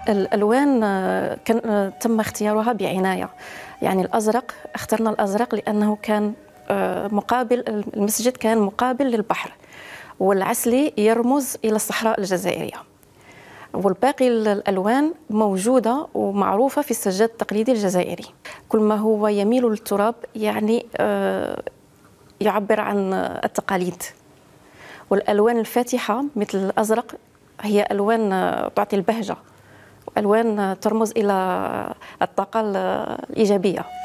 الألوان تم اختيارها بعناية. يعني الأزرق، اخترنا الأزرق لأنه كان مقابل، المسجد كان مقابل للبحر، والعسلي يرمز إلى الصحراء الجزائرية، والباقي الألوان موجودة ومعروفة في السجاد التقليدي الجزائري. كل ما هو يميل للتراب يعني يعبر عن التقاليد. والألوان الفاتحة مثل الأزرق هي ألوان تعطي البهجة، وألوان ترمز إلى الطاقة الإيجابية.